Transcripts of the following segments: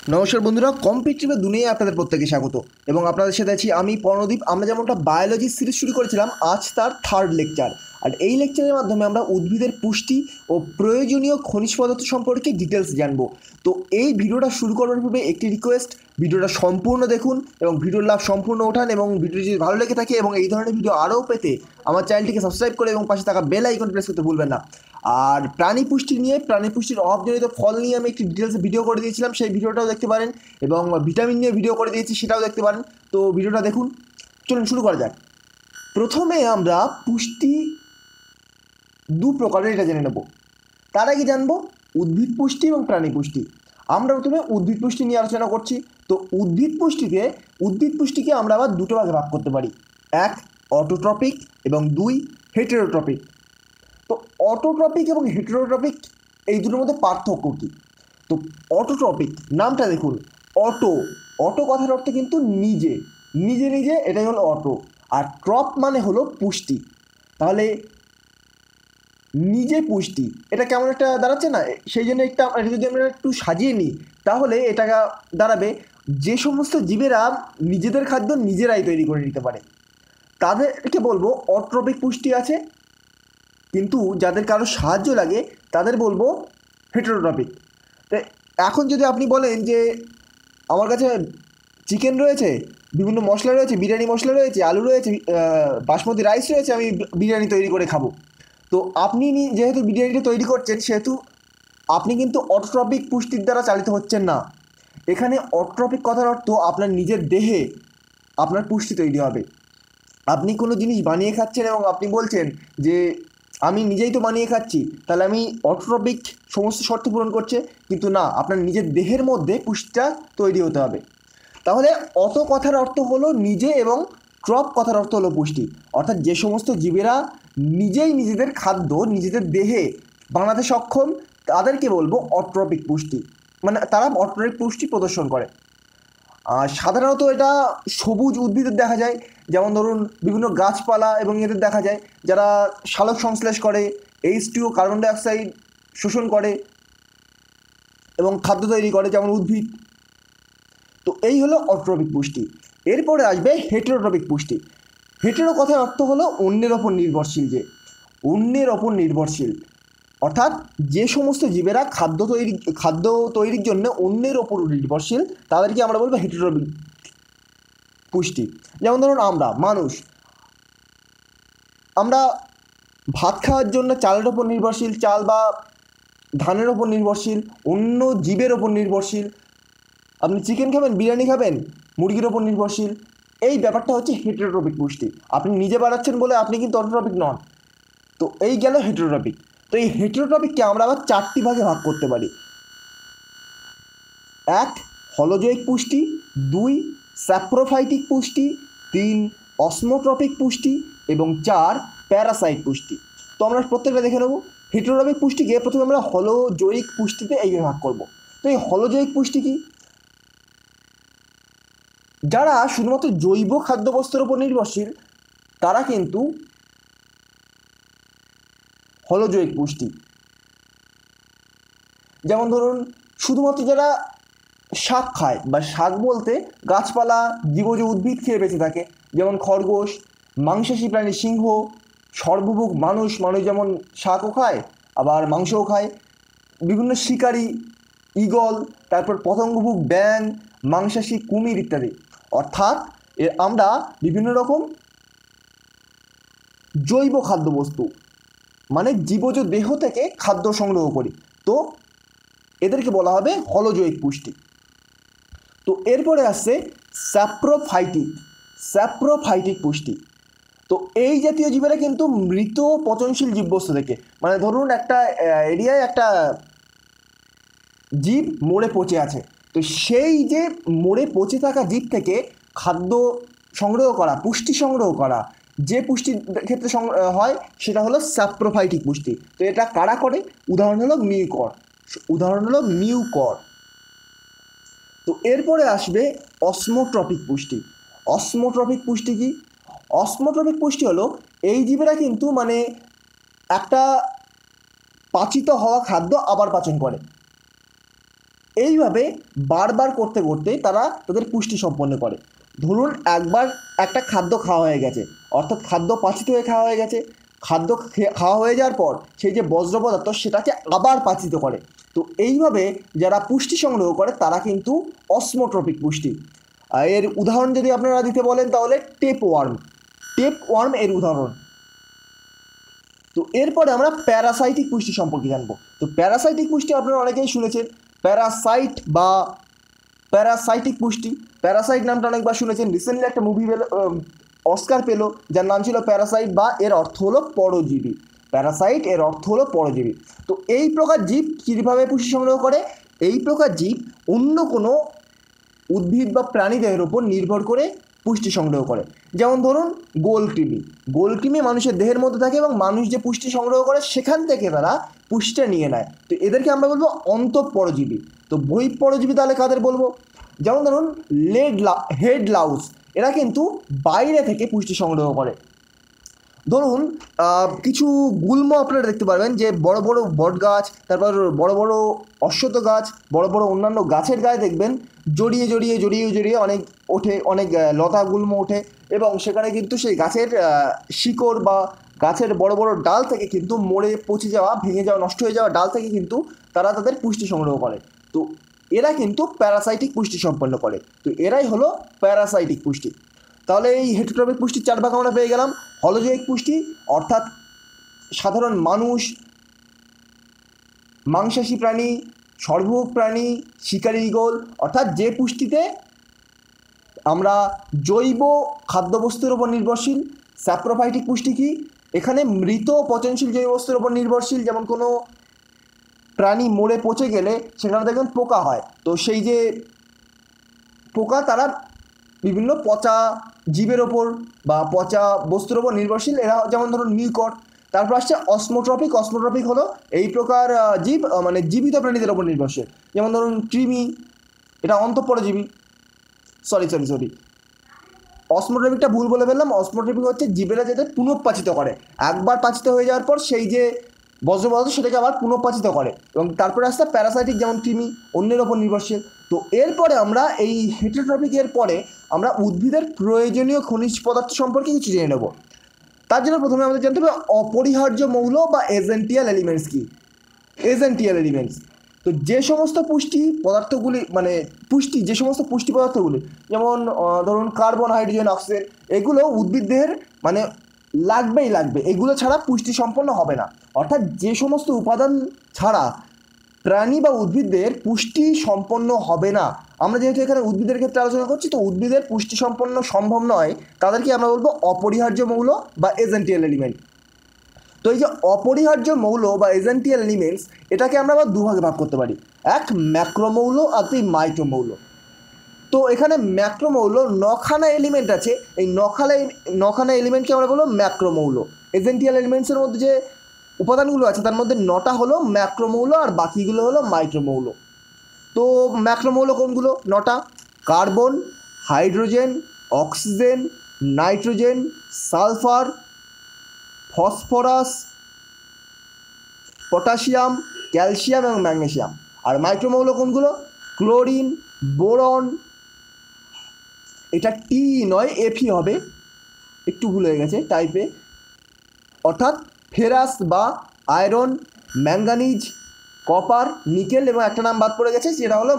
নমস্কার বন্ধুরা, কম্পিটিটিভের দুনিয়ায় আপনাদের প্রত্যেকে স্বাগত। এবং আপনাদের সাথে আছি আমি পর্ণদীপ। আমরা যেমনটা বায়োলজি সিরিজ শুরু করেছিলাম, আজ তার থার্ড লেকচার। আর এই লেকচারের মাধ্যমে আমরা উদ্ভিদের পুষ্টি ও প্রয়োজনীয় খনিজ পদার্থ সম্পর্কে ডিটেলস জানবো। তো এই ভিডিওটা শুরু করার পূর্বে একটি রিকোয়েস্ট, ভিডিওটা সম্পূর্ণ দেখুন এবং ভিডিওর লাভ সম্পূর্ণ ওঠান। এবং ভিডিওটি যদি ভালো লেগে থাকে এবং এই ধরনের ভিডিও আরও পেতে আমার চ্যানেলটিকে সাবস্ক্রাইব করে এবং পাশে থাকা বেল আইকন প্রেস করতে ভুলবেন না। আর প্রাণী পুষ্টির অভাবজনিত ফল নিয়ে আমি একটি ডিটেলসে ভিডিও করে দিয়েছিলাম, সেই ভিডিওটাও দেখতে পারেন। এবং ভিটামিন নিয়ে ভিডিও করে দিয়েছি, সেটাও দেখতে পারেন। তো ভিডিওটা দেখুন, চলুন শুরু করা যাক। প্রথমে আমরা পুষ্টি দু প্রকারের এটা জেনে নেব। তার আগে জানবো উদ্ভিদ পুষ্টি এবং প্রাণী পুষ্টি। আমরা প্রথমে উদ্ভিদ পুষ্টি নিয়ে আলোচনা করছি। তো উদ্ভিদ পুষ্টিকে আমরা আবার দুটো ভাগে ভাগ করতে পারি, এক অটোট্রপিক এবং দুই হেটেরোট্রপিক। তো অটোট্রপিক এবং হেটেরোট্রপিক এই দুটোর মধ্যে পার্থক্য কী? তো অটোট্রপিক নামটা দেখুন, অটো অটো কথার অর্থ কিন্তু নিজে নিজে নিজে, এটাই হলো অটো। আর ট্রপ মানে হলো পুষ্টি। তাহলে নিজে পুষ্টি, এটা কেমন একটা দাঁড়াচ্ছে না? সেই জন্য এটা যদি আমরা একটু সাজিয়ে নিই, তাহলে এটা দাঁড়াবে যে সমস্ত জীবেরা নিজেদের খাদ্য নিজেরাই তৈরি করে নিতে পারে তাদেরকে বলবো অট্রপিক পুষ্টি আছে। কিন্তু যাদের কারো সাহায্য লাগে তাদের বলবো হেটেরোট্রপিক। তো এখন যদি আপনি বলেন যে আমার কাছে চিকেন রয়েছে, বিভিন্ন মশলা রয়েছে, বিরিয়ানি মশলা রয়েছে, আলু রয়েছে, বাসমতি রাইস রয়েছে, আমি বিরিয়ানি তৈরি করে খাবো। তো আপনি যেহেতু বিরিয়ানিটা তৈরি করছেন, সেহেতু আপনি কিন্তু অটোট্রপিক পুষ্টির দ্বারা চালিত হচ্ছেন না। এখানে অটোট্রপিক কথার অর্থ আপনার নিজের দেহে আপনার পুষ্টি তৈরি হবে। আপনি কোনো জিনিস বানিয়ে খাচ্ছেন এবং আপনি বলছেন যে আমি নিজেই তো বানিয়ে খাচ্ছি, তাহলে আমি অটোট্রপিক সমস্ত শর্ত পূরণ করছে। কিন্তু না, আপনার নিজের দেহের মধ্যে পুষ্টিটা তৈরি হতে হবে। তাহলে অটো কথার অর্থ হলো নিজে এবং ট্রপ কথার অর্থ হলো পুষ্টি। অর্থাৎ যে সমস্ত জীবেরা নিজেই নিজেদের খাদ্য নিজেদের দেহে বানাতে সক্ষম, তাদেরকে বলবো অট্রপিক পুষ্টি, মানে তারা অট্রপিক পুষ্টি প্রদর্শন করে। সাধারণত এটা সবুজ উদ্ভিদের দেখা যায়, যেমন ধরুন বিভিন্ন গাছপালা এবং এদের দেখা যায় যারা সালোক সংশ্লেষ করে, H2O কার্বন ডাইঅক্সাইড শোষণ করে এবং খাদ্য তৈরি করে, যেমন উদ্ভিদ। তো এই হলো অট্রপিক পুষ্টি। এরপরে আসবে হেটেরোট্রপিক পুষ্টি। হেটেরো কথার অর্থ হলো অন্যের ওপর নির্ভরশীল। যে অন্যের ওপর নির্ভরশীল অর্থাৎ যে সমস্ত জীবেরা খাদ্য তৈরির জন্য অন্যের ওপর নির্ভরশীল, তাদেরকে আমরা বলবো হেটেরোট্রপিক পুষ্টি। যেমন ধরুন আমরা ভাত খাওয়ার জন্য চালের ওপর নির্ভরশীল, চাল বা ধানের ওপর নির্ভরশীল, অন্য জীবের ওপর নির্ভরশীল। আপনি চিকেন খাবেন, বিরিয়ানি খাবেন, মুরগির ওপর নির্ভরশীল। এই ব্যাপারটা হচ্ছে হেটেরোট্রপিক পুষ্টি। আপনি নিজে বাড়াচ্ছেন বলে আপনি কিন্তু অটোট্রপিক নন। তো এই গেল হেটেরোট্রপিক। তো এই হেটেরোট্রপিককে আমরা আবার চারটি ভাগে ভাগ করতে পারি। এক হলোজৈক পুষ্টি, দুই স্যাপ্রোফাইটিক পুষ্টি, তিন অসমোট্রপিক পুষ্টি এবং চার প্যারাসাইট পুষ্টি। তো আমরা প্রত্যেকটা দেখে নেব। হেটেরোট্রপিক পুষ্টিকে প্রথমে আমরা হলোজৈক পুষ্টিতে এইভাবে ভাগ করব। তো এই হলোজৈক পুষ্টি কি? যারা শুধুমাত্র জৈব খাদ্যবস্তুর উপর নির্ভরশীল, তারা কিন্তু হলোজৈক পুষ্টি। যেমন ধরুন শুধুমাত্র যারা শাক খায়, বা শাক বলতে গাছপালা জীবজ উদ্ভিদ খেয়ে বেঁচে থাকে, যেমন খরগোশ, মাংসাশী প্রাণী সিংহ, সর্বভুক মানুষ যেমন শাকও খায় আবার মাংসও খায়, বিভিন্ন শিকারী ঈগল, তারপর পতঙ্গভুক ব্যাঙ, মাংসাশী কুমির ইত্যাদি। অর্থাৎ আমরা বিভিন্ন রকম জৈব খাদ্যবস্তু, মানে জীবজ দেহ থেকে খাদ্য সংগ্রহ করি। তো এদেরকে বলা হবে হলোজৈক পুষ্টি। তো এরপরে আসছে স্যাপ্রোফাইটিক পুষ্টি। তো এই জাতীয় জীবেরা কিন্তু মৃত পচনশীল জীববস্তু থেকে, মানে ধরুন একটা এরিয়ায় একটা জীব মরে পচে আছে, তো সেই যে মরে পচে থাকা জীব থেকে খাদ্য সংগ্রহ করা, পুষ্টি সংগ্রহ করা, যে পুষ্টির ক্ষেত্রে হয় সেটা হলো স্যাপ্রোফাইটিক পুষ্টি। তো এটা কারা করে? উদাহরণ হলো মিউকর। তো এরপরে আসবে অসমোট্রপিক পুষ্টি। অসমোট্রপিক পুষ্টি কি? অসমোট্রপিক পুষ্টি হলো এই জীবেরা কিন্তু মানে একটা পাচিত হওয়া খাদ্য আবার পাচন করে। এইভাবে বারবার করতে করতে তারা তাদের পুষ্টি সম্পন্ন করে। ধরুন একবার একটা খাদ্য খাওয়া হয়ে গেছে, অর্থাৎ খাদ্য পাচিত হয়ে খাওয়া হয়ে গেছে, খাদ্য খাওয়া হয়ে যাওয়ার পর সেই যে বজ্র পদার্থ সেটাকে আবার পাচিত করে। তো এইভাবে যারা পুষ্টি সংগ্রহ করে তারা কিন্তু অসমোট্রপিক পুষ্টি। এর উদাহরণ যদি আপনারা দিতে বলেন তাহলে টেপ ওয়ার্ম এর উদাহরণ। তো এরপরে আমরা প্যারাসাইটিক পুষ্টি সম্পর্কে জানবো। তো প্যারাসাইটিক পুষ্টি আপনারা অনেকেই শুনেছেন, প্যারাসাইট বা প্যারাসাইটিক পুষ্টি। প্যারাসাইট নামটা অনেকবার শুনেছেন, রিসেন্টলি একটা মুভি অস্কার পেলো যার নাম ছিল প্যারাসাইট, বা এর অর্থ হলো পরজীবী। প্যারাসাইট এর অর্থ হলো পরজীবী। তো এই প্রকার জীব কীভাবে পুষ্টি সংগ্রহ করে? এই প্রকার জীব অন্য কোনো উদ্ভিদ বা প্রাণীদের উপর নির্ভর করে পুষ্টি সংগ্রহ করে। যেমন ধরুন গোলকৃমি মানুষের দেহের মধ্যে থাকে এবং মানুষ যে পুষ্টি সংগ্রহ করে সেখান থেকে তারা পুষ্টিটা নিয়ে নেয়। তো এদেরকে আমরা বলবো অন্তঃপরজীবী। তো বহিঃপরজীবী তাহলে কাদের বলবো? যেমন ধরুন হেড লাউস, এরা কিন্তু বাইরে থেকে পুষ্টি সংগ্রহ করে। ধরুন কিছু গুল্ম আপনারা দেখতে পারবেন যে বড় বড় বট গাছ, তারপর বড় বড় অশ্বত্থ গাছ, বড় বড় অন্যান্য গাছের গায়ে দেখবেন জড়িয়ে জড়িয়ে জড়িয়ে জড়িয়ে অনেক ওঠে, অনেক লতা গুল্ম ওঠে, এবং সেখানে কিন্তু সেই গাছের শিকড় বা গাছের বড় বড় ডাল থেকে কিন্তু মরে পচে যাওয়া, ভেঙে যাওয়া, নষ্ট হয়ে যাওয়া ডাল থেকে কিন্তু তারা তাদের পুষ্টি সংগ্রহ করে। তো এরা কিন্তু প্যারাসাইটিক পুষ্টি সম্পন্ন করে। তো এরাই হলো প্যারাসাইটিক পুষ্টি। তাহলে এই হেটেরোট্রপিক পুষ্টির 4 ভাগ আমরা পেয়ে গেলাম। হলোজোয়িক পুষ্টি অর্থাৎ সাধারণ মানুষ, মাংসাশী প্রাণী, সর্বভোগ প্রাণী, শিকারী ঈগল, অর্থাৎ যে পুষ্টিতে আমরা জৈব খাদ্যবস্তুর ওপর নির্ভরশীল। স্যাপ্রোফাইটিক পুষ্টি কি? এখানে মৃত পচনশীল জৈব বস্তুর ওপর নির্ভরশীল। যেমন কোনো প্রাণী মরে পচে গেলে সেখানে দেখবেন পোকা হয়, তো সেই যে পোকা তারা বিভিন্ন পচা জীবের ওপর বা পচা বস্তুর ওপর নির্ভরশীল, এরা যেমন ধরুন মিউকট। তারপর আসছে অসমোট্রপিক হলো এই প্রকার জীব মানে জীবিত প্রাণীদের ওপর নির্ভরশীল। যেমন ধরুন কৃমি, এটা অন্তঃপরজীবী। সরি, অসমোট্রপিকটা ভুল বলে ফেললাম। অসমোট্রপিক হচ্ছে জীবেরা যাদের পুনঃপাচিত করে, একবার পাচিত হয়ে যাওয়ার পর সেই যে বজ্র পদার্থ সেটাকে আবার পুনঃপাচিত করে। এবং তারপরে আসছে প্যারাসাইটিক, যেমন কৃমি, অন্যের ওপর নির্ভরশীল। তো এরপরে আমরা এই হেটেরোট্রপিকের পরে আমরা উদ্ভিদের প্রয়োজনীয় খনিজ পদার্থ সম্পর্কে কিছু জেনে নেব। তার জন্য প্রথমে আমাদের জানতে হবে অপরিহার্য মৌল বা এজেন্টিয়াল এলিমেন্টস কি। এজেন্টিয়াল এলিমেন্টস, তো যে সমস্ত পুষ্টি পদার্থগুলি মানে যে সমস্ত পুষ্টি পদার্থগুলি, যেমন ধরুন কার্বন, হাইড্রোজেন, অক্সিজেন, এগুলো উদ্ভিদ দেহের মানে লাগবে, এগুলো ছাড়া পুষ্টি সম্পন্ন হবে না। অর্থাৎ যে সমস্ত উপাদান ছাড়া প্রাণী বা উদ্ভিদদের পুষ্টি সম্পন্ন হবে না। আমরা যেহেতু এখানে উদ্ভিদের ক্ষেত্রে আলোচনা করছি, তো উদ্ভিদের পুষ্টি সম্পন্ন সম্ভব নয়, তাদেরকে আমরা বলবো অপরিহার্য মৌল বা এজেন্টিয়াল এলিমেন্ট। তো এই যে অপরিহার্য মৌল বা এজেন্টিয়াল এলিমেন্টস, এটাকে আমরা আবার দুভাগে ভাগ করতে পারি, এক ম্যাক্রোমৌল আর দুই মাইক্রোমৌল। তো এখানে ম্যাক্রোমৌল 9খানা এলিমেন্ট আছে, এই 9খানা এলিমেন্টকে আমরা বলবো ম্যাক্রোমৌল। এজেন্টিয়াল এলিমেন্টসের মধ্যে যে উপাদানগুলো আছে তার মধ্যে 9টা হলো ম্যাক্রোমৌল আর বাকিগুলো হলো মাইক্রোমৌল। তো ম্যাক্রোমৌল কোনগুলো? 9টা: carbon, hydrogen, oxygen, nitrogen, sulphur, phosphorus, potassium, calcium এবং ম্যাগনেসিয়াম। আর মাইক্রোমৌল কোনগুলো? ক্লোরিন, বোরন, এটা টি নয় এফই হবে, একটু ভুল হয়ে গেছে টাইপে, অর্থাৎ ফেরাস বা আয়রন, ম্যাঙ্গানিজ, কপার, নিকেল, এবং একটা নাম বাদ পড়ে গেছে যেটা হলো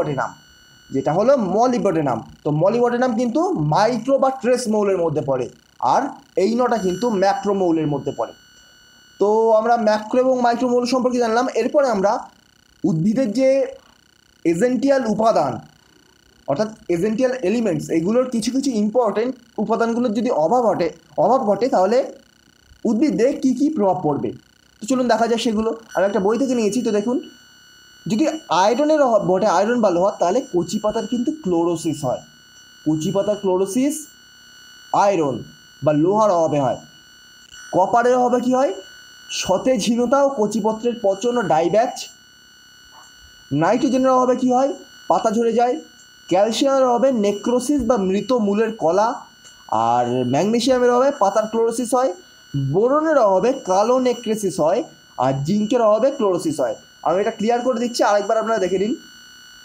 মলিবডেনাম। তো মলিবডেনাম কিন্তু মাইক্রো বা ট্রেস মৌলের মধ্যে পড়ে, আর এই 9টা কিন্তু ম্যাক্রোমৌলের মধ্যে পড়ে। তো আমরা ম্যাক্রো এবং মাইক্রোমৌল সম্পর্কে জানলাম। এরপরে আমরা উদ্ভিদের যে এজেন্টিয়াল উপাদান অর্থাৎ এজেন্টিয়াল এলিমেন্টস, এগুলোর কিছু কিছু ইম্পর্টেন্ট উপাদানগুলোর যদি অভাব ঘটে তাহলে উদ্ভিদে কী কী প্রভাব পড়বে। তো চলুন দেখা যায় সেগুলো। আমি একটা বই থেকে নিয়েছি, তো দেখুন, যদি আয়রনের অভাব ঘটে, আয়রন বা লোহা, তাহলে কচি পাতার কিন্তু ক্লোরোসিস হয়। কচি পাতার ক্লোরোসিস আয়রন বা লোহার অভাবে হয়। কপারের অভাবে কী হয়? সতেজহীনতা ও কচিপত্রের পচন ও ডাইব্যাচ। নাইট্রোজেনের অভাবে কী হয়? পাতা ঝরে যায়। ক্যালসিয়ামের অভাবে নেক্রোসিস বা মৃত মূলের কলা। আর ম্যাগনেসিয়ামের অভাবে পাতার ক্লোরোসিস হয়। বোরনের অভাবে কালো নেক্রোসিস হয়। আর জিঙ্কের অভাবে ক্লোরোসিস হয়। আমি এটা ক্লিয়ার করে দিচ্ছি, আরেকবার আপনারা দেখে নিন।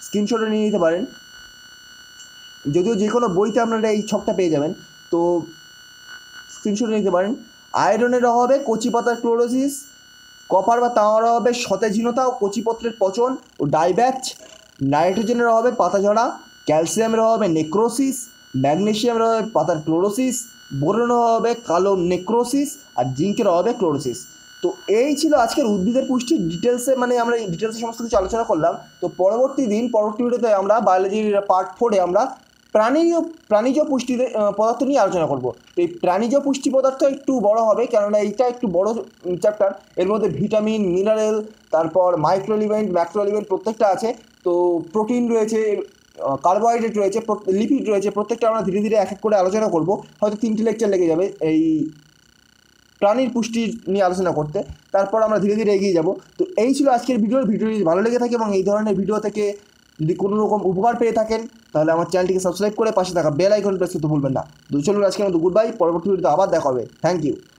স্ক্রিনশটে নিয়ে নিতে পারেন, যদিও যে কোনো বইতে আপনারা এই ছকটা পেয়ে যাবেন, তো স্ক্রিনশটে নিতে পারেন। আয়রনের অভাবে কচি পাতার ক্লোরোসিস, কপার বা তামার অভাবে সতেজহীনতা ও কচিপত্রের পচন ও ডাইব্যাচ, নাইট্রোজেনের অভাবে পাতা ঝরা, ক্যালসিয়ামের অভাবে নেক্রোসিস, ম্যাগনেসিয়ামের অভাবে পাতার ক্লোরোসিস, বোরনের অভাবে কালো নেক্রোসিস, আর জিঙ্কের অভাবে ক্লোরোসিস। তো এই ছিল আজকের উদ্ভিদের পুষ্টির ডিটেলসে, মানে আমরা ডিটেলসে সমস্ত কিছু আলোচনা করলাম। তো পরবর্তী ভিডিওতে আমরা বায়োলজির পার্ট 4-এ আমরা প্রাণীজ পুষ্টি পদার্থ নিয়ে আলোচনা করব। তো এই প্রাণীজ পুষ্টি পদার্থ একটু বড় হবে, কেননা এইটা একটু বড় চ্যাপ্টার। এর মধ্যে ভিটামিন, মিনারেল, তারপর মাইক্রো এলিমেন্ট, ম্যাক্রো এলিমেন্ট প্রত্যেকটা আছে। তো প্রোটিন রয়েছে, কার্বোহাইড্রেট রয়েছে, লিপিড রয়েছে, প্রত্যেকটা আমরা ধীরে ধীরে এক এক করে আলোচনা করব। হয়তো 3টি লেকচার লেগে যাবে এই প্রাণীর পুষ্টি নিয়ে আলোচনা করতে, তারপর আমরা ধীরে ধীরে এগিয়ে যাব। তো এই ছিল আজকের ভিডিওটি যদি ভালো লেগে থাকে এবং এই ধরনের ভিডিও থেকে যদি কোনো রকম উপকার পেয়ে থাকেন, তাহলে আমার চ্যানেলটিকে সাবস্ক্রাইব করে পাশে থাকা বেল আইকন প্রেস করতে ভুলবেন না। তো চলুন আজকের মতো গুড বাই, পরবর্তী ভিডিওতে আবার দেখা হবে। Thank you.